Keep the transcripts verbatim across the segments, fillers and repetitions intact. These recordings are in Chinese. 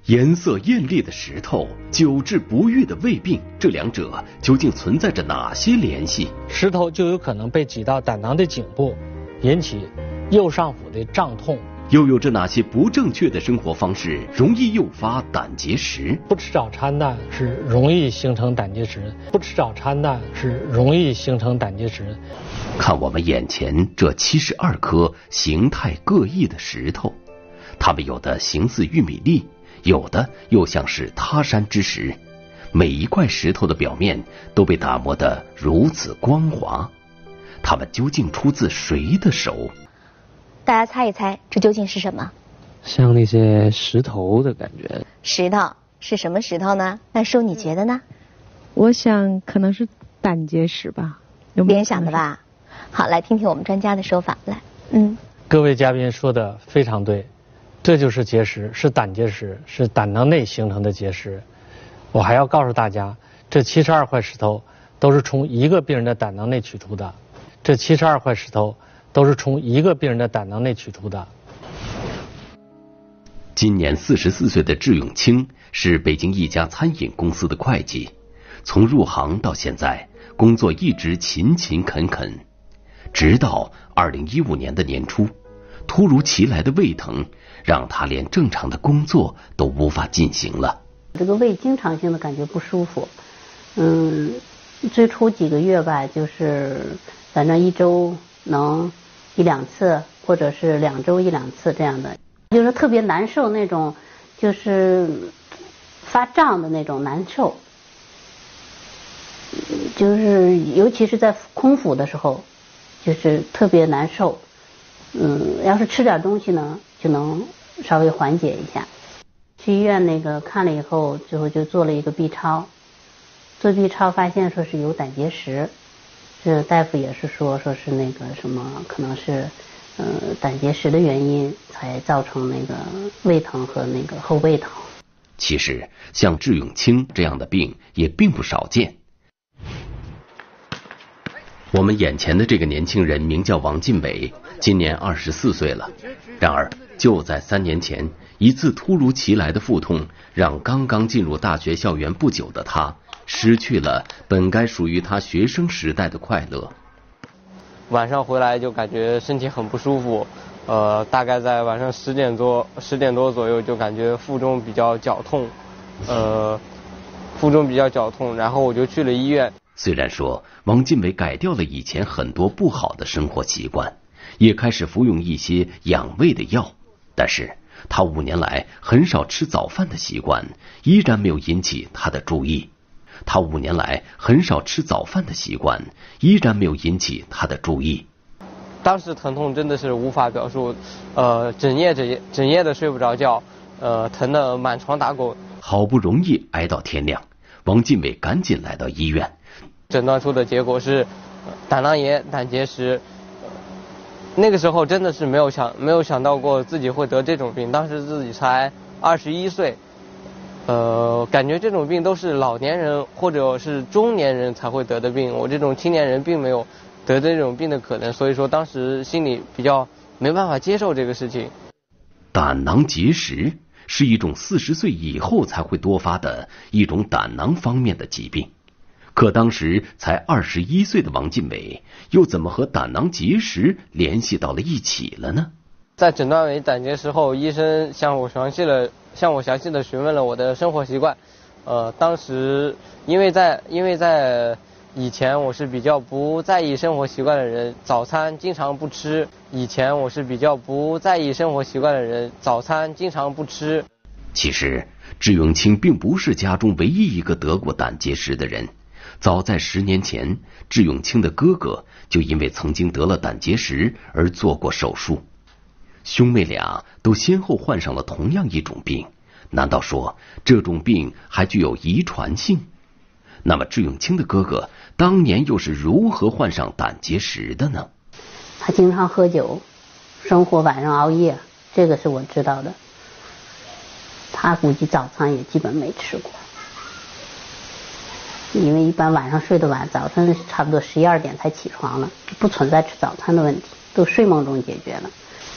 颜色艳丽的石头，久治不愈的胃病，这两者究竟存在着哪些联系？ 石头就有可能被挤到胆囊的颈部，引起右上腹的胀痛。 又有着哪些不正确的生活方式容易诱发胆结石？ 不吃早餐呢是容易形成胆结石，不吃早餐呢是容易形成胆结石。 看我们眼前这七十二颗形态各异的石头，它们有的形似玉米粒，有的又像是他山之石，每一块石头的表面都被打磨得如此光滑，它们究竟出自谁的手？ 大家猜一猜，这究竟是什么？ 像那些石头的感觉。 石头是什么石头呢？那叔你觉得呢？ 我想可能是胆结石吧，有没有联想的吧？好，来听听我们专家的说法。来，嗯， 各位嘉宾说的非常对，这就是结石，是胆结石，是胆囊内形成的结石。我还要告诉大家，这七十二块石头都是从一个病人的胆囊内取出的。这七十二块石头都是从一个病人的胆囊内取出的。 今年四十四岁的智永清是北京一家餐饮公司的会计，从入行到现在，工作一直勤勤恳恳，直到二零一五年的年初，突如其来的胃疼让他连正常的工作都无法进行了。 这个胃经常性的感觉不舒服，嗯，最初几个月吧，就是反正一周能一两次，或者是两周一两次这样的，就是特别难受那种，就是发胀的那种难受，就是尤其是在空腹的时候，就是特别难受。嗯，要是吃点东西呢，就能稍微缓解一下。去医院那个看了以后，最后就做了一个 B 超，做 B 超发现说是有胆结石。这大夫也是说，说是那个什么，可能是呃胆结石的原因才造成那个胃疼和那个后背疼。 其实像智永清这样的病也并不少见。我们眼前的这个年轻人名叫王进伟，今年二十四岁了。然而就在三年前，一次突如其来的腹痛让刚刚进入大学校园不久的他失去了本该属于他学生时代的快乐。 晚上回来就感觉身体很不舒服，呃，大概在晚上十点多十点多左右就感觉腹中比较绞痛，呃，腹中比较绞痛，然后我就去了医院。 虽然说王进伟改掉了以前很多不好的生活习惯，也开始服用一些养胃的药，但是他五年来很少吃早饭的习惯依然没有引起他的注意。他五年来很少吃早饭的习惯依然没有引起他的注意。 当时疼痛真的是无法表述，呃，整夜整夜整夜的睡不着觉，呃，疼得满床打滚。 好不容易挨到天亮，王进伟赶紧来到医院， 诊断出的结果是胆囊炎、胆结石。那个时候真的是没有想没有想到过自己会得这种病，当时自己才二十一岁。呃，感觉这种病都是老年人或者是中年人才会得的病，我这种青年人并没有得这种病的可能，所以说当时心里比较没办法接受这个事情。 胆囊结石是一种四十岁以后才会多发的一种胆囊方面的疾病，可当时才二十一岁的王进伟又怎么和胆囊结石联系到了一起了呢？ 在诊断为胆结石后，医生向我详细了向我详细的询问了我的生活习惯。呃，当时因为在因为在以前我是比较不在意生活习惯的人，早餐经常不吃。以前我是比较不在意生活习惯的人，早餐经常不吃。 其实智永清并不是家中唯一一个得过胆结石的人。早在十年前，智永清的哥哥就因为曾经得了胆结石而做过手术。兄妹俩都先后患上了同样一种病，难道说这种病还具有遗传性？那么智永清的哥哥当年又是如何患上胆结石的呢？ 他经常喝酒，生活晚上熬夜，这个是我知道的。他估计早餐也基本没吃过，因为一般晚上睡得晚，早晨差不多十一二点才起床了，不存在吃早餐的问题，都睡梦中解决了。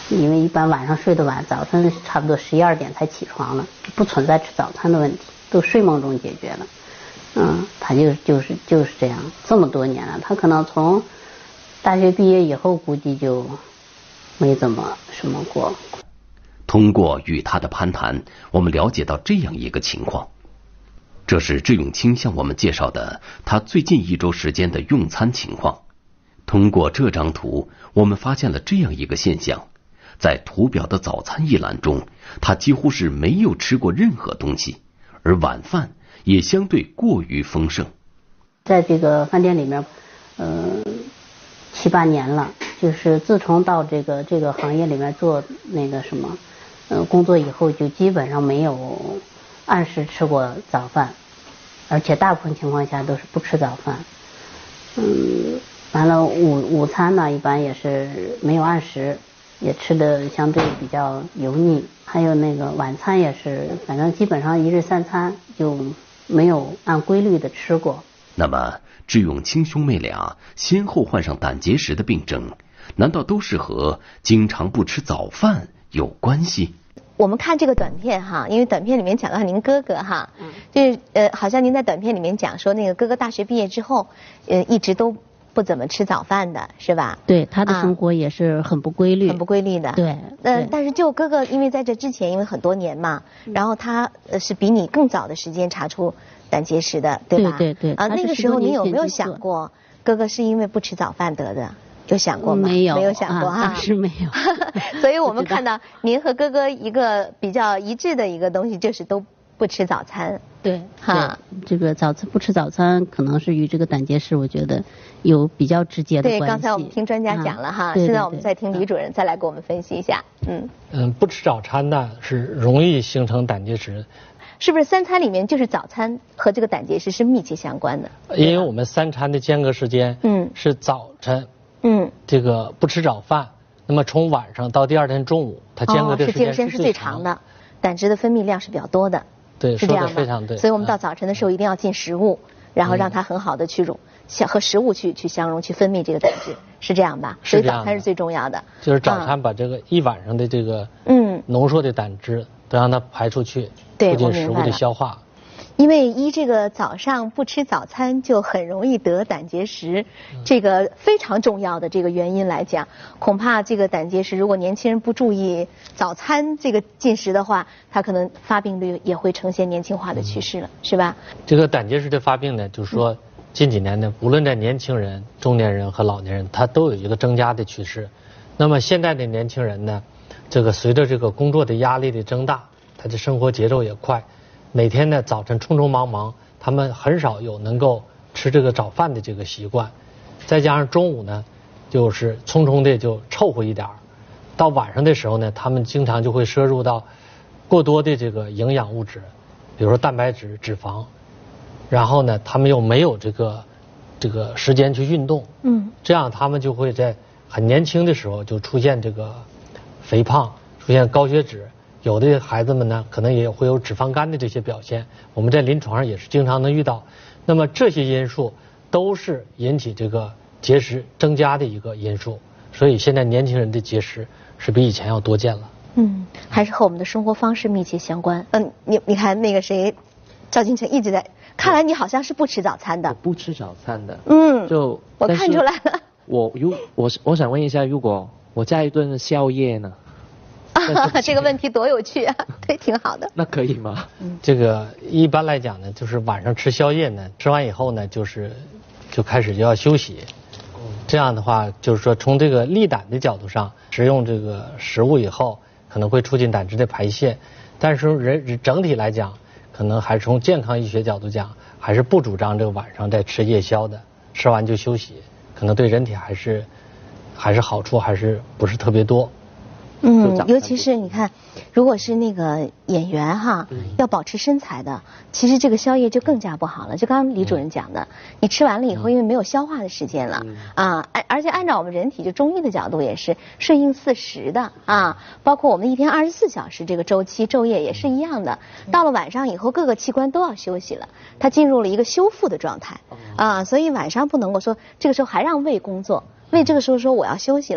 因为一般晚上睡得晚，早晨差不多十一二点才起床了，不存在吃早餐的问题，都睡梦中解决了。嗯，他就就是就是这样，这么多年了，他可能从大学毕业以后，估计就没怎么什么过。 通过与他的攀谈，我们了解到这样一个情况，这是志永清向我们介绍的他最近一周时间的用餐情况。通过这张图，我们发现了这样一个现象，在图表的早餐一栏中，他几乎是没有吃过任何东西，而晚饭也相对过于丰盛。 在这个饭店里面，呃，七八年了，就是自从到这个这个行业里面做那个什么，呃，工作以后，就基本上没有按时吃过早饭，而且大部分情况下都是不吃早饭。嗯，完了午午餐呢，一般也是没有按时，也吃的相对比较油腻。还有那个晚餐也是，反正基本上一日三餐就没有按规律的吃过。 那么志永清兄妹俩先后患上胆结石的病症，难道都是和经常不吃早饭有关系？ 我们看这个短片哈，因为短片里面讲到您哥哥哈，嗯，就是呃，好像您在短片里面讲说，那个哥哥大学毕业之后，呃，一直都不怎么吃早饭的，是吧？ 对，他的生活也是很不规律， 很不规律的。 对， 呃，但是就哥哥，因为在这之前，因为很多年嘛，然后他呃是比你更早的时间查出胆结石的，对吧？ 对对对。 啊，那个时候你有没有想过，哥哥是因为不吃早饭得的？有想过吗？ 没有， 没有想过哈， 当时没有。 所以我们看到您和哥哥一个比较一致的一个东西，就是都不吃早餐。 对，哈，这个早餐不吃早餐，可能是与这个胆结石，我觉得有比较直接的关系。 对，刚才我们听专家讲了哈，啊、现在我们再听李主任再来给我们分析一下。嗯嗯，不吃早餐呢是容易形成胆结石。 是不是三餐里面就是早餐和这个胆结石是密切相关的？ 因为我们三餐的间隔时间，嗯，是早晨。嗯，这个不吃早饭，那么从晚上到第二天中午，它间隔的时间是最长的。哦，是这个时间是最长的， 胆汁的分泌量是比较多的。 对， 是这样的， 非常对。 所以我们到早晨的时候一定要进食物，然后让它很好的去溶，相和食物去去相融，去分泌这个胆汁，是这样吧？所以早餐是最重要的。 就是早餐把这个一晚上的这个嗯浓缩的胆汁都让它排出去，促进食物的消化。 因为一这个早上不吃早餐就很容易得胆结石，这个非常重要的这个原因来讲，恐怕这个胆结石如果年轻人不注意早餐这个进食的话，它可能发病率也会呈现年轻化的趋势了，是吧？ 这个胆结石的发病呢，就是说近几年呢，无论在年轻人、中年人和老年人，它都有一个增加的趋势。那么现在的年轻人呢，这个随着这个工作的压力的增大，他的生活节奏也快。每天呢，早晨匆匆忙忙，他们很少有能够吃这个早饭的这个习惯，再加上中午呢，就是匆匆的就凑合一点儿，到晚上的时候呢，他们经常就会摄入到过多的这个营养物质，比如说蛋白质、脂肪，然后呢，他们又没有这个这个时间去运动，嗯，这样他们就会在很年轻的时候就出现这个肥胖，出现高血脂。有的孩子们呢，可能也会有脂肪肝的这些表现，我们在临床上也是经常能遇到。那么这些因素都是引起这个结石增加的一个因素，所以现在年轻人的结石是比以前要多见了。 嗯，还是和我们的生活方式密切相关。嗯，你你看那个谁，赵金成一直在，看来你好像是不吃早餐的。 我不吃早餐的。 嗯， 就我看出来了。 我如我我想问一下，如果我加一顿宵夜呢？ 啊，这个问题多有趣啊！对，挺好的。 那可以吗？ 嗯，这个一般来讲呢，就是晚上吃宵夜呢，吃完以后呢，就是就开始就要休息。这样的话，就是说从这个利胆的角度上，食用这个食物以后，可能会促进胆汁的排泄。但是人整体来讲，可能还是从健康医学角度讲，还是不主张这个晚上再吃夜宵的，吃完就休息，可能对人体还是还是好处还是不是特别多。 嗯，尤其是你看，如果是那个演员哈，嗯、要保持身材的，其实这个宵夜就更加不好了。就刚刚李主任讲的，嗯、你吃完了以后，因为没有消化的时间了、嗯、啊，而而且按照我们人体就中医的角度也是顺应四时的啊，包括我们一天二十四小时这个周期昼夜也是一样的。到了晚上以后，各个器官都要休息了，它进入了一个修复的状态啊，所以晚上不能够说这个时候还让胃工作，胃这个时候说我要休息了。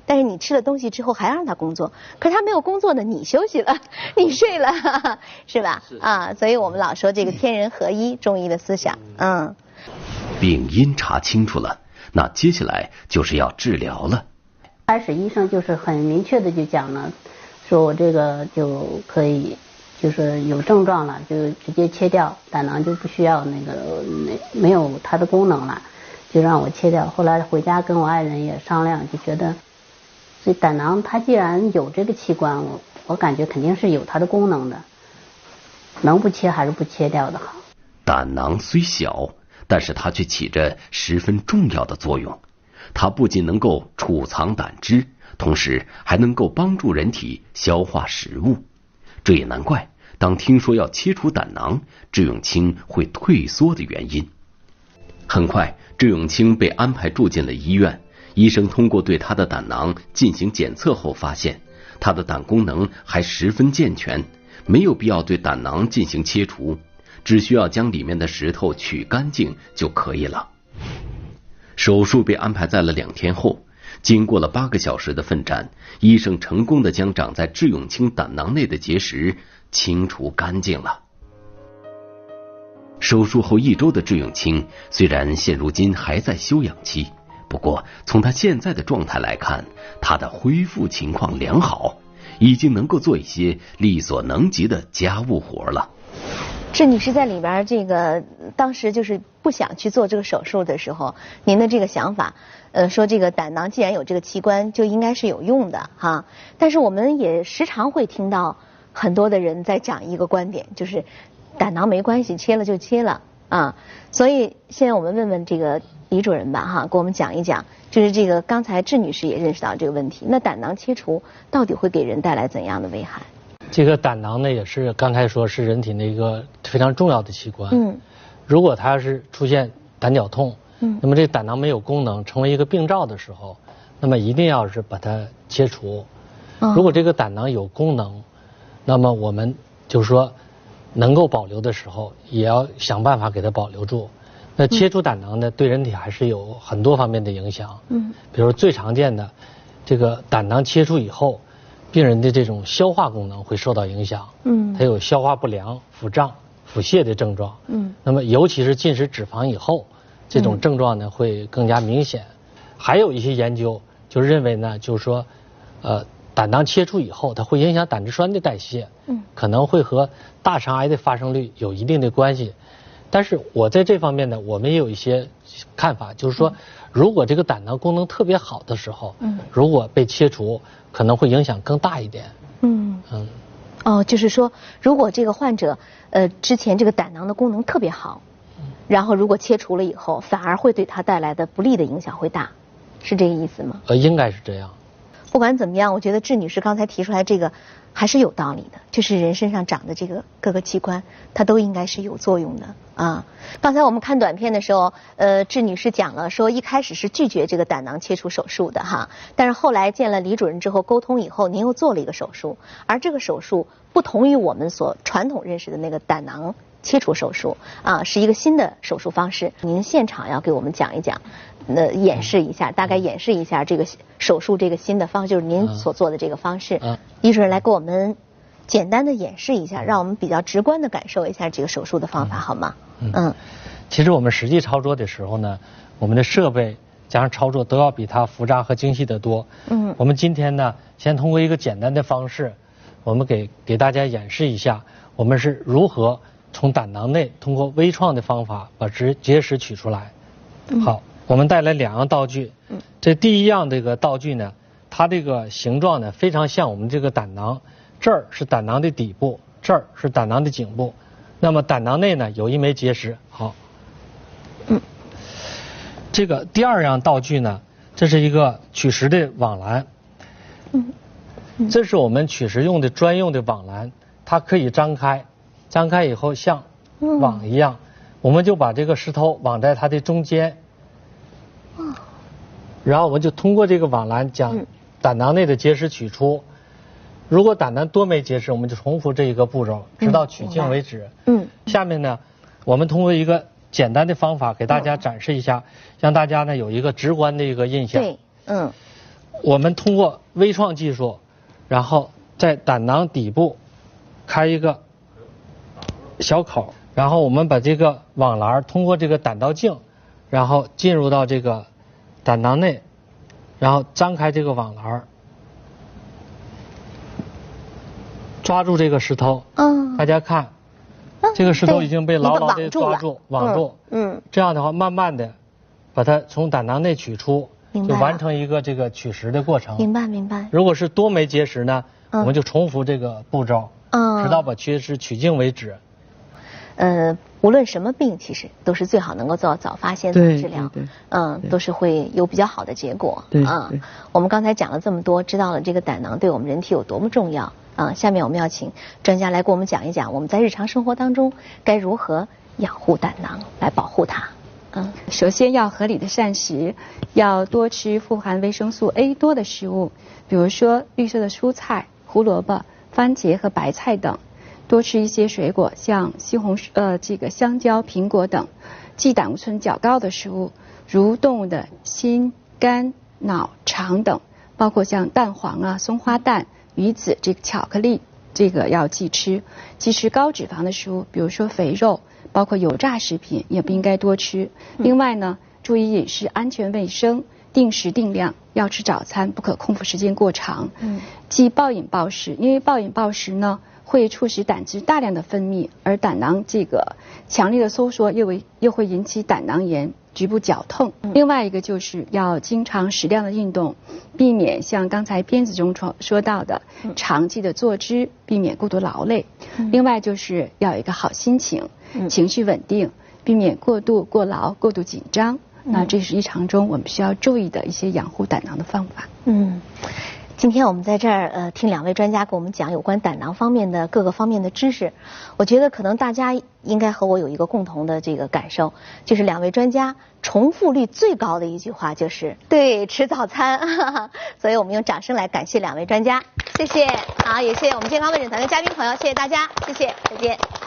但是你吃了东西之后还让它工作，可是它没有工作呢，你休息了，你睡了，是吧？是啊，所以我们老说这个天人合一，中医的思想，嗯。 病因查清楚了，那接下来就是要治疗了。 开始医生就是很明确的就讲了，说我这个就可以，就是有症状了就直接切掉，胆囊就不需要那个没没有它的功能了，就让我切掉。后来回家跟我爱人也商量，就觉得这胆囊它既然有这个器官，我我感觉肯定是有它的功能的，能不切还是不切掉的好。 胆囊虽小，但是它却起着十分重要的作用。它不仅能够储藏胆汁，同时还能够帮助人体消化食物。这也难怪当听说要切除胆囊，智永清会退缩的原因。很快，智永清被安排住进了医院。医生通过对他的胆囊进行检测后发现，他的胆功能还十分健全，没有必要对胆囊进行切除，只需要将里面的石头取干净就可以了。手术被安排在了两天后，经过了八个小时的奋战，医生成功的将长在智永清胆囊内的结石清除干净了。手术后一周的智永清虽然现如今还在休养期，不过从他现在的状态来看，他的恢复情况良好，已经能够做一些力所能及的家务活了。 智女士在里边这个当时就是不想去做这个手术的时候，您的这个想法，呃，说这个胆囊既然有这个器官，就应该是有用的哈。但是我们也时常会听到很多的人在讲一个观点，就是胆囊没关系，切了就切了啊。所以现在我们问问这个李主任吧哈，给我们讲一讲，就是这个刚才智女士也认识到这个问题，那胆囊切除到底会给人带来怎样的危害？ 这个胆囊呢，也是刚才说是人体的一个非常重要的器官。 嗯。 如果它要是出现胆绞痛， 嗯， 那么这胆囊没有功能，成为一个病灶的时候，那么一定要是把它切除。 哦。 如果这个胆囊有功能，那么我们就是说能够保留的时候，也要想办法给它保留住。那切除胆囊呢，对人体还是有很多方面的影响。 嗯。 比如最常见的，这个胆囊切除以后，病人的这种消化功能会受到影响， 嗯， 他有消化不良、腹胀、腹泻的症状， 嗯， 那么尤其是进食脂肪以后，这种症状呢会更加明显。还有一些研究就认为呢，就是说，呃，胆囊切除以后，它会影响胆汁酸的代谢， 嗯， 可能会和大肠癌的发生率有一定的关系。但是我在这方面呢，我们也有一些看法，就是说，如果这个胆囊功能特别好的时候， 嗯， 如果被切除，可能会影响更大一点。 嗯嗯， 哦，就是说，如果这个患者呃之前这个胆囊的功能特别好，然后如果切除了以后，反而会对他带来的不利的影响会大，是这个意思吗？ 呃，应该是这样。 不管怎么样，我觉得智女士刚才提出来这个还是有道理的，就是人身上长的这个各个器官，它都应该是有作用的啊。刚才我们看短片的时候，呃，智女士讲了说，一开始是拒绝这个胆囊切除手术的哈，但是后来见了李主任之后沟通以后，您又做了一个手术，而这个手术不同于我们所传统认识的那个胆囊切除手术啊，是一个新的手术方式。您现场要给我们讲一讲，呃，演示一下，大概演示一下这个手术这个新的方式，就是您所做的这个方式。 嗯， 李主任来给我们简单的演示一下，让我们比较直观的感受一下这个手术的方法，好吗？ 嗯。 嗯， 其实我们实际操作的时候呢，我们的设备加上操作都要比它复杂和精细得多。 嗯。 我们今天呢，先通过一个简单的方式，我们给给大家演示一下，我们是如何从胆囊内通过微创的方法把结结石取出来。 嗯、 好，我们带来两样道具。 嗯。 这第一样这个道具呢，它这个形状呢非常像我们这个胆囊，这儿是胆囊的底部，这儿是胆囊的颈部。那么胆囊内呢有一枚结石。好。 嗯。 这个第二样道具呢，这是一个取石的网篮。 嗯。嗯这是我们取石用的专用的网篮，它可以张开。张开以后像网一样，嗯、我们就把这个石头网在它的中间， 哦、 然后我们就通过这个网篮将胆囊内的结石取出。嗯、如果胆囊多枚结石，我们就重复这一个步骤，直到取净为止。 嗯。 下面呢，我们通过一个简单的方法给大家展示一下，嗯、让大家呢有一个直观的一个印象。 对，嗯。 我们通过微创技术，然后在胆囊底部开一个小口，然后我们把这个网篮通过这个胆道镜，然后进入到这个胆囊内，然后张开这个网篮，抓住这个石头。嗯，大家看，这个石头已经被牢牢的抓住，网住。嗯，这样的话，慢慢的把它从胆囊内取出，就完成一个这个取石的过程。 明白明白。 如果是多酶结石呢，我们就重复这个步骤，嗯，直到把结石取净为止。 呃，无论什么病，其实都是最好能够做到早发现、早治疗，嗯，都是会有比较好的结果。 对， 嗯，我们刚才讲了这么多，知道了这个胆囊对我们人体有多么重要啊。下面我们要请专家来给我们讲一讲，我们在日常生活当中该如何养护胆囊，来保护它。 嗯，首先要合理的膳食，要多吃富含维生素 A 多的食物，比如说绿色的蔬菜、胡萝卜、番茄和白菜等。多吃一些水果，像西红柿、呃这个香蕉、苹果等，忌胆固醇较高的食物，如动物的心、肝、脑、肠等，包括像蛋黄啊、松花蛋、鱼子、这个巧克力，这个要忌吃。忌吃高脂肪的食物，比如说肥肉，包括油炸食品也不应该多吃。另外呢，注意饮食安全卫生，定时定量，要吃早餐，不可空腹时间过长。嗯，忌暴饮暴食，因为暴饮暴食呢，会促使胆汁大量的分泌，而胆囊这个强烈的收缩又为又会引起胆囊炎、局部绞痛。另外一个就是要经常适量的运动，避免像刚才片子中说说到的长期的坐姿，避免过度劳累。另外就是要有一个好心情，情绪稳定，避免过度过劳、过度紧张。那这是日常中我们需要注意的一些养护胆囊的方法。 嗯。今天我们在这儿呃听两位专家给我们讲有关胆囊方面的各个方面的知识，我觉得可能大家应该和我有一个共同的这个感受，就是两位专家重复率最高的一句话就是对，吃早餐，哈哈，所以我们用掌声来感谢两位专家，谢谢，好，也谢谢我们健康问诊团的嘉宾朋友，谢谢大家，谢谢，再见。